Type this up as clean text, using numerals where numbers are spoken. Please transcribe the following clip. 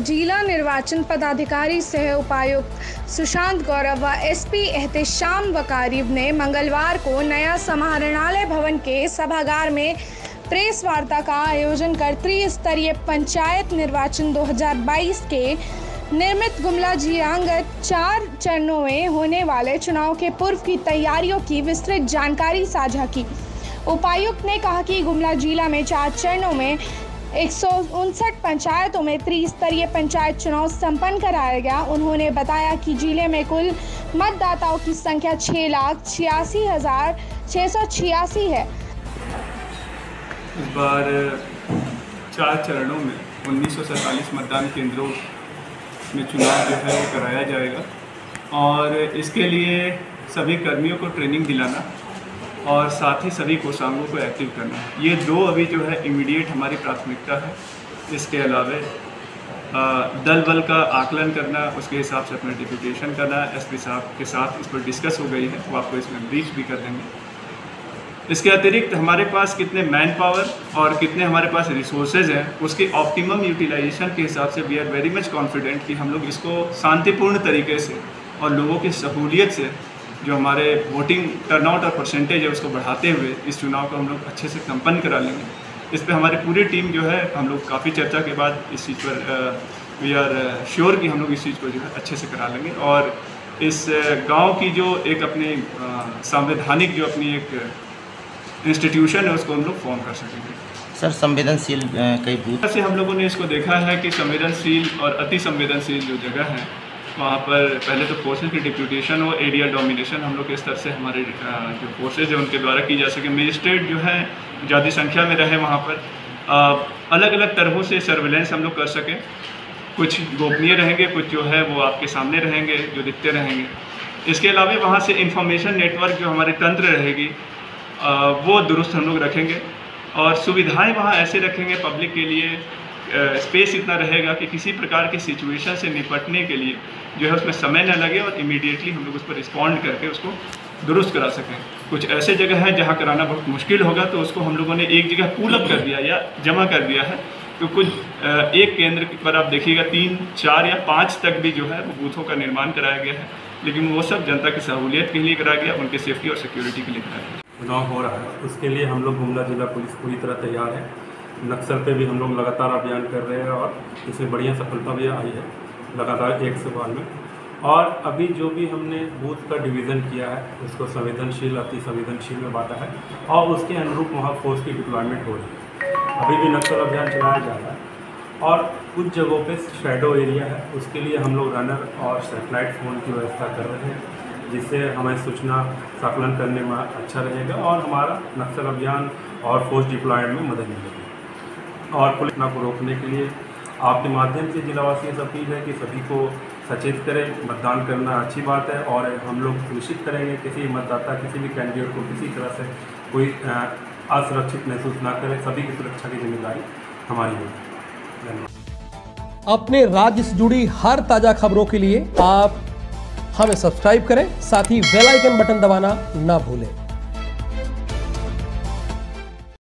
जिला निर्वाचन पदाधिकारी सह उपायुक्त सुशांत गौरव व एसपी एहतेशाम वकारीब ने मंगलवार को नया समाहरणालय भवन के सभागार में प्रेस वार्ता का आयोजन कर त्रिस्तरीय पंचायत निर्वाचन 2022 के निर्मित गुमला जिलांगत 4 चरणों में होने वाले चुनाव के पूर्व की तैयारियों की विस्तृत जानकारी साझा की। उपायुक्त ने कहा कि गुमला जिला में 4 चरणों में 159 पंचायतों में त्रिस्तरीय पंचायत चुनाव संपन्न कराया गया। उन्होंने बताया कि जिले में कुल मतदाताओं की संख्या 6,86,686 है। इस बार 4 चरणों में 1947 मतदान केंद्रों में चुनाव जो है वो कराया जाएगा और इसके लिए सभी कर्मियों को ट्रेनिंग दिलाना और साथ ही सभी कोषांगों को एक्टिव करना, ये 2 अभी जो है इमीडिएट हमारी प्राथमिकता है। इसके अलावा दल बल का आकलन करना, उसके हिसाब से अपना डिप्यूटेशन करना, एसपी साहब के साथ इस पर डिस्कस हो गई है, वो आपको इसमें ब्रीफ भी कर देंगे। इसके अतिरिक्त हमारे पास कितने मैन पावर और कितने हमारे पास रिसोर्सेज हैं, उसकी ऑप्टिमम यूटिलाइजेशन के हिसाब से we are very much confident कि हम लोग इसको शांतिपूर्ण तरीके से और लोगों की सहूलियत से जो हमारे वोटिंग टर्नआउट और परसेंटेज है उसको बढ़ाते हुए इस चुनाव को हम लोग अच्छे से संपन्न करा लेंगे। इस पर हमारी पूरी टीम जो है, हम लोग काफ़ी चर्चा के बाद इस चीज़ पर वी आर श्योर कि हम लोग इस चीज़ को जो है अच्छे से करा लेंगे और इस गांव की जो एक अपनी संवैधानिक जो अपनी एक इंस्टीट्यूशन है उसको हम लोग फॉर्म कर सकेंगे। सर, संवेदनशील कई बूथ से हम लोगों ने इसको देखा है कि संवेदनशील और अति संवेदनशील जो जगह है वहाँ पर पहले तो फोर्सेज की डिप्यूटेशन हो, एरिया डोमिनेशन हम लोग इस तरह से हमारे जो फोर्सेज है उनके द्वारा की जा सके, मजिस्ट्रेट जो है ज़्यादा संख्या में रहे, वहाँ पर अलग अलग तरहों से सर्विलेंस हम लोग कर सकें। कुछ गोपनीय रहेंगे, कुछ जो है वो आपके सामने रहेंगे, जो दिखते रहेंगे। इसके अलावा वहाँ से इंफॉर्मेशन नेटवर्क जो हमारी तंत्र रहेगी वो दुरुस्त हम लोग रखेंगे और सुविधाएं वहाँ ऐसे रखेंगे पब्लिक के लिए, स्पेस इतना रहेगा कि किसी प्रकार की सिचुएशन से निपटने के लिए जो है उसमें समय न लगे और इमीडिएटली हम लोग उस पर रिस्पॉन्ड करके उसको दुरुस्त करा सकें। कुछ ऐसे जगह है जहाँ कराना बहुत मुश्किल होगा तो उसको हम लोगों ने एक जगह पूल अप कर दिया या जमा कर दिया है। तो कुछ एक केंद्र पर आप देखिएगा 3, 4 या 5 तक भी जो है वो बूथों का निर्माण कराया गया है, लेकिन वो सब जनता की सहूलियत के लिए कराया गया, उनके सेफ्टी और सिक्योरिटी के लिए कराया गया। चुनाव हो रहा है, उसके लिए हम लोग गुमला जिला पुलिस पूरी तरह तैयार है। नक्सल पे भी हम लोग लगातार अभियान कर रहे हैं और इसमें बढ़िया सफलता भी आई है लगातार 1 साल में। और अभी जो भी हमने बूथ का डिवीज़न किया है उसको संवेदनशील अति संवेदनशील में बांटा है और उसके अनुरूप वहाँ फोर्स की डिप्लॉयमेंट हो रही है। अभी भी नक्सल अभियान चलाया जा रहा है और कुछ जगहों पे शैडो एरिया है, उसके लिए हम लोग रनर और सेटेलाइट फ़ोन की व्यवस्था कर रहे हैं, जिससे हमें सूचना संकलन करने में अच्छा रहेगा और हमारा नक्सल अभियान और फोर्स डिप्लॉयमेंट में मदद मिलेगी। और पुलिस को रोकने के लिए आपके माध्यम से जिलावासियों से अपील है कि सभी को सचेत करें। मतदान करना अच्छी बात है और हम लोग सुनिश्चित करेंगे किसी मतदाता, किसी भी कैंडिडेट को किसी तरह से कोई असुरक्षित महसूस ना करे। सभी की सुरक्षा की जिम्मेदारी हमारी होगी। धन्यवाद। अपने राज्य से जुड़ी हर ताज़ा खबरों के लिए आप हमें सब्सक्राइब करें, साथ ही बेल आइकन बटन दबाना ना भूलें।